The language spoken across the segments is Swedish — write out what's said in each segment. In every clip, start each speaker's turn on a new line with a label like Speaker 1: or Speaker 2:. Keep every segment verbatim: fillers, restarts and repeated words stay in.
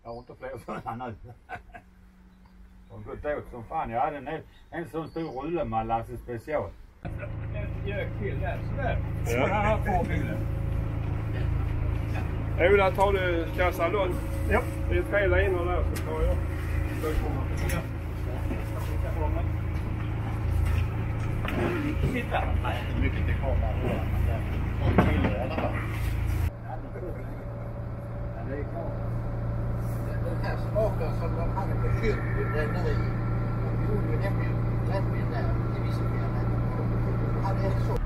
Speaker 1: Jag har inte fler sådana nu. De har gått åt som fan. Jag hade en, en sån stor rulle med Lasse special. En gök till där, sådär. Så han har två bilen.
Speaker 2: Ola, tar du kassan då?
Speaker 1: Ja.
Speaker 2: Det är tre linor där så tar jag. Så kommer jag.
Speaker 1: Sitta. Nej, det är mycket det kommer. Och till i alla fall. Ja, det är klart. Den här smaken som de hade på kyrkan, den är i. De gjorde ju nämligen brännvin där i vissa fjällen. De hade en så.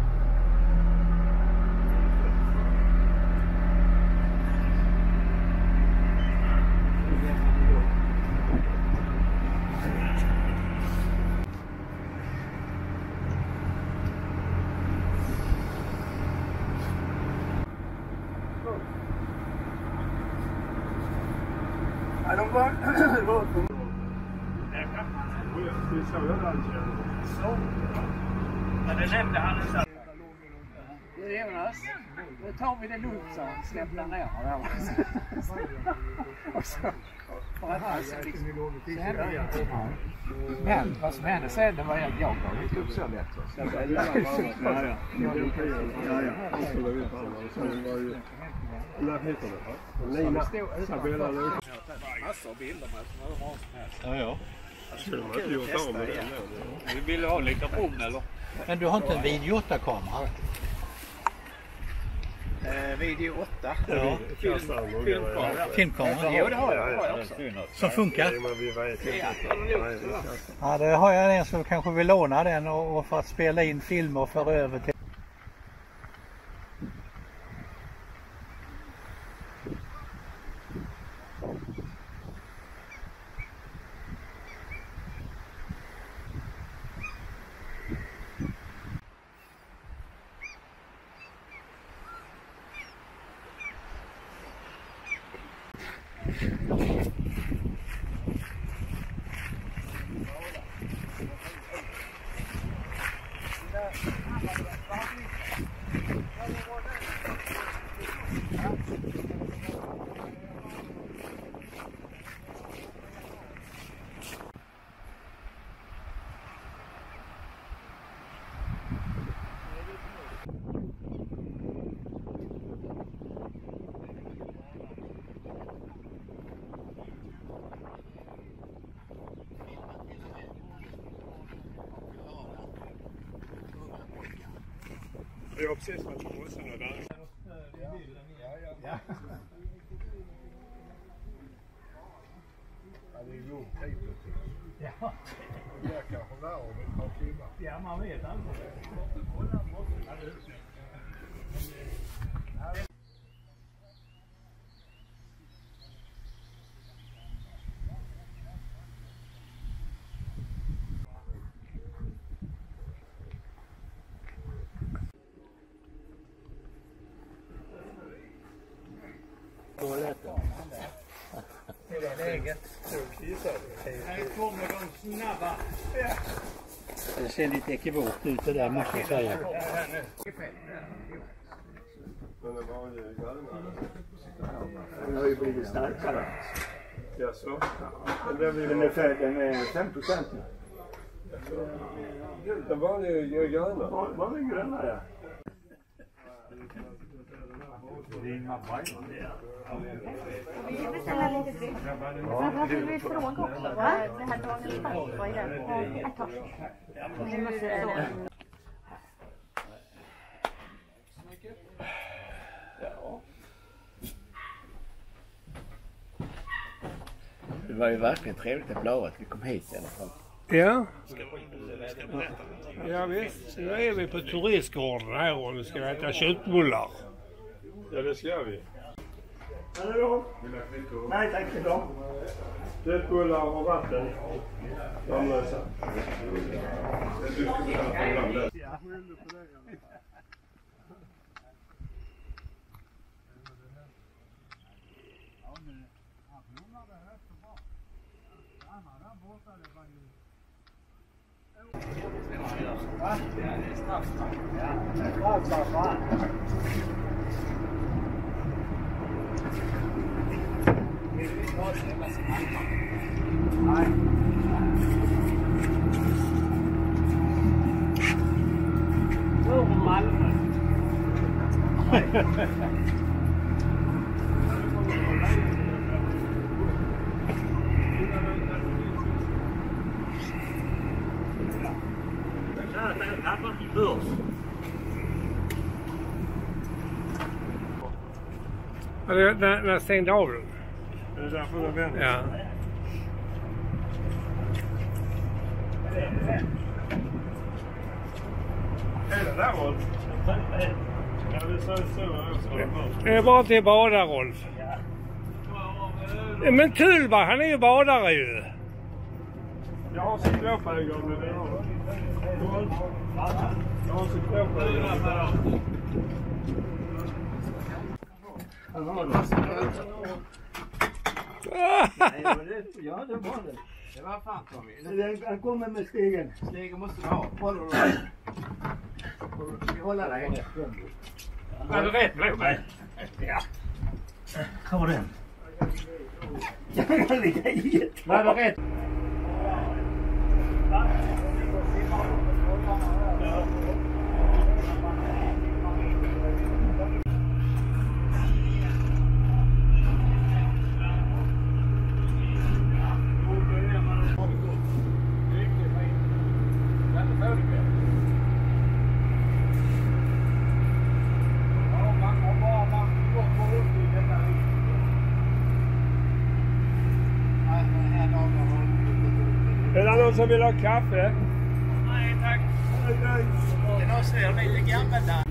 Speaker 2: Ja, de var... Det var på... Det såg jag aldrig. Så?
Speaker 1: Men det nämnde han inte.
Speaker 3: Du Jonas, nu tar vi det lugnt så släpp den ner där. Och så för att alltså liksom så hände det ingenting. Men vad som hände sen det var att jag gav inte upp så lätt. Ja, ja.
Speaker 2: Ja, ja. Vad heter det? Nina. Sabella Lukas.
Speaker 1: Massor av bilder med som hur bra som helst.
Speaker 2: Ja, ja. Skulle man inte gjort av med den?
Speaker 1: Vi vill ha lite rum eller?
Speaker 3: Men du har inte en video åtta-kamera?
Speaker 1: Eh, video åtta.
Speaker 2: Ja, filmkamera.
Speaker 3: Filmkamera?
Speaker 1: Jo, det har jag, det har jag också.
Speaker 3: Som funkar?
Speaker 2: Ja,
Speaker 3: Ja, det har jag en som kanske vill låna den och, och för att spela in filmer och föra över till.
Speaker 2: Jag har precis varit på bussen och där.
Speaker 1: Ja. Ja, det är god tid. Ja. Det är kanske där om ett par timmar. Ja, man vet aldrig. Det är läget. Här kommer de snabba.
Speaker 3: Det ser lite ekivokt ut det där måste jag säga.
Speaker 4: Den har ju blivit starkare.
Speaker 2: Ja, så.
Speaker 4: Den är färd, den är fem procent nu.
Speaker 2: Den vanliga gröna.
Speaker 4: Vanliga gröna, ja.
Speaker 5: Vi beställer lite fritt. Varför vill vi fråga också? Det här dagens spank var ju den. Ett torsk. Vi måste så.
Speaker 4: Det var ju verkligen trevligt att blåa att vi kom hit i alla fall.
Speaker 2: Ja. Ja visst. Nu är vi på turistgården här och nu ska vi äta köttbullar. Ja, det ska vi.
Speaker 4: Hallå? Nej, tack för dem.
Speaker 2: Köttbullar och vatten. Ramlösa.
Speaker 3: Nej.
Speaker 2: Från Malmö. När, när stängde av den?
Speaker 1: Det är därför jag vänder.
Speaker 2: Ja.
Speaker 1: Är det där Rolf? Ja, det ser så ut.
Speaker 2: Det är bara till badare, Rolf. Men Tullberg, han är ju badare ju.
Speaker 1: Jag har cyklopögon med det. Jag har cyklopögon. Han har det.
Speaker 3: Ja, det var det. Det var fan Tommy.
Speaker 1: Han kommer med stegen.
Speaker 3: Stegen måste du ha. Håller du dig? Ska jag hålla dig?
Speaker 1: Var det rätt med mig? Ja. Kommer den? Jag ligger i. Var det rätt? Är det någon som vill ha kaffe?
Speaker 2: Nej, tack.
Speaker 3: Det är någon som är lite gammaldags.